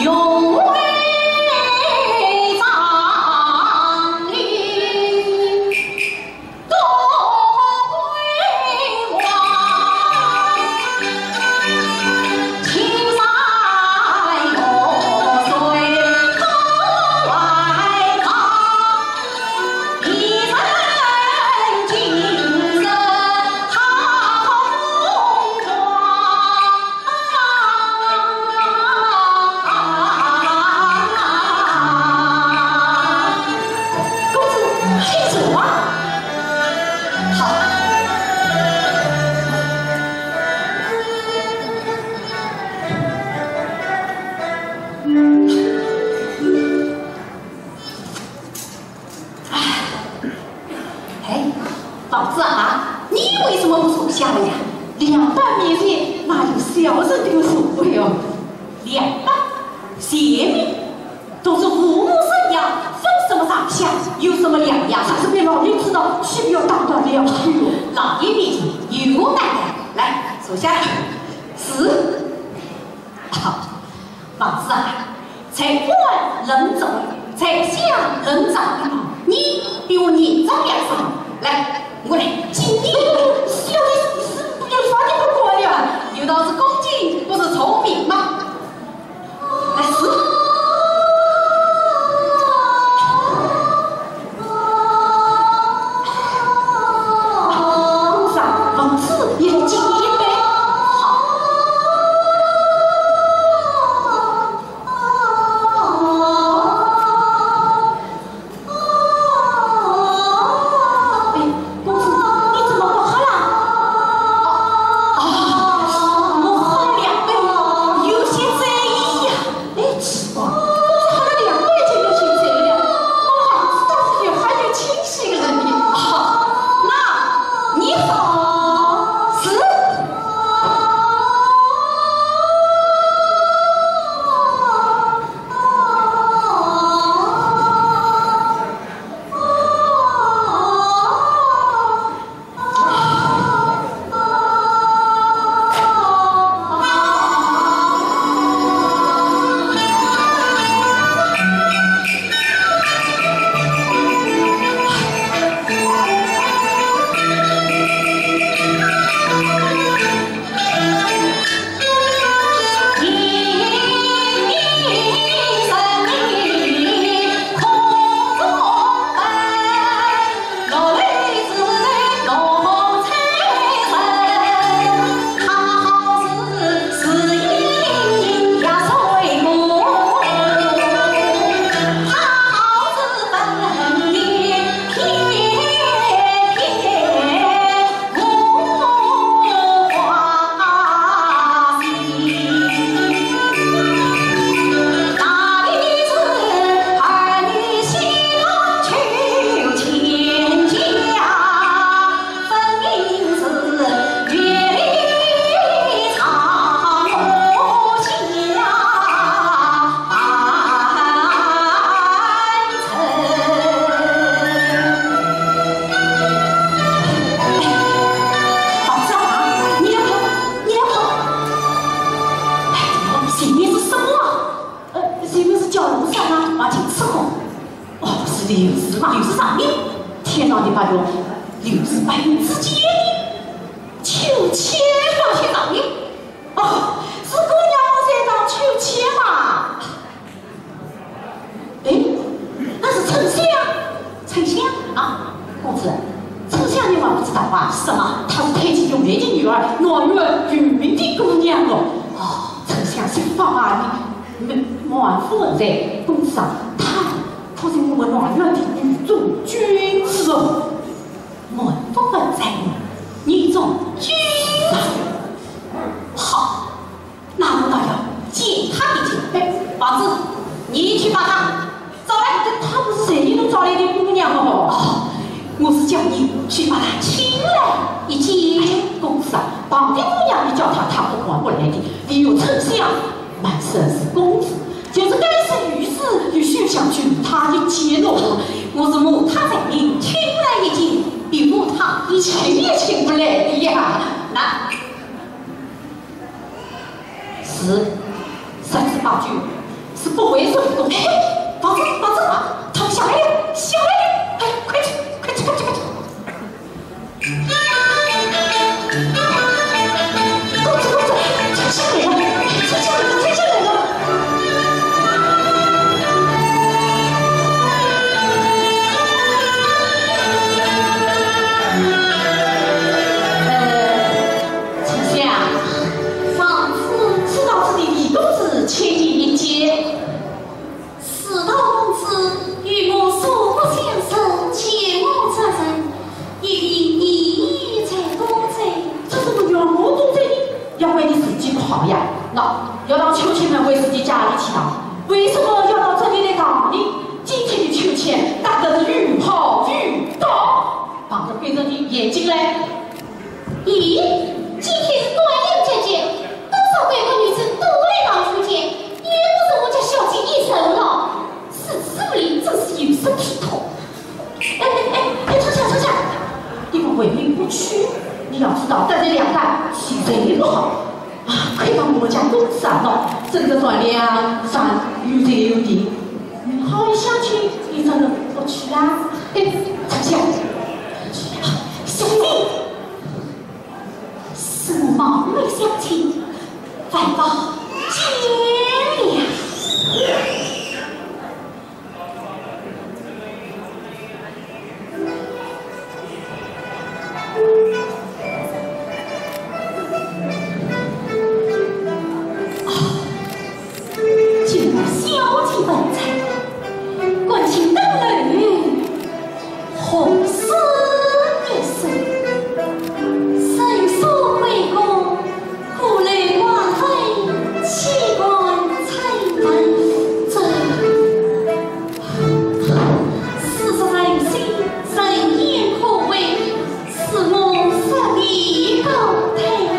永为长林，多辉煌。青山有水口外康，一身精神好风光。公子请坐啊。好。哎，宝子啊，你为什么不坐下来呀？两半面前哪有小人的所谓哦？两半邪命都是父母生养，分什么上下，有什么两样？还是被老爷知道，岂不要当断了去哦？老爷面前有奶奶，来坐下来。是。好，宝子啊，才官人走，才相人长的嘛。你比我年长2岁，来，我来敬你。小的是有啥地不过的啊？有道是恭敬，不是聪明吗？来，是。公子啊，王子也来敬你一杯。60上面，天上的把有60百元之间求签嘛，天上面哦，是姑娘在当求签嘛？哎，那是丞相，丞相啊，公子，丞相你还不知道啊？什么？她是太极永年的女儿，暖润有名的姑娘哦。哦，丞相姓方啊，你满夫人在公子啊，他是我们暖院的女中君子哦，满夫人在女中君子。好，那我倒要见他的前辈王子，你去把他找来。他不是谁也能找来的姑娘哦。哦，我是叫你去把他请来一见。公子啊，旁的姑娘你叫他，他不管不来的。你有丞相，满身是公子。就是该是于是与秀想去他的接落，我是母他在你请来一见，比母他一请也请不来的呀。那是38句没说不够。嘿，房子，他们下来了，哎，快去！公子，丞相来了！请你一见， 四道公子与我素不相识，前我之人，亦因你才多罪。 这怎么怨我多罪呢？要怪你自己不好呀！要到秋千门为自己家里去了，为什么要到这里来打呢？今天的秋千打的是愈跑愈大，绑着对着你眼睛来。 咦，今天是端阳节节，多少贵国女子都来到秋千，也不是我家小姐一人了，是不里真是有失体统。 哎，丞相，你们为民不屈，你要知道，但这两代其谁不好啊？亏到我家公子啊，真的算两山有天有地，好一相亲，你怎能不去啊？哎，丞相， 小弟。是我冒昧相亲，反报结良。君我小姐文采，关情登女，红丝月色。神所归国，故来王妃岂敢猜门者？事实人心，人言可畏，是我实力高推。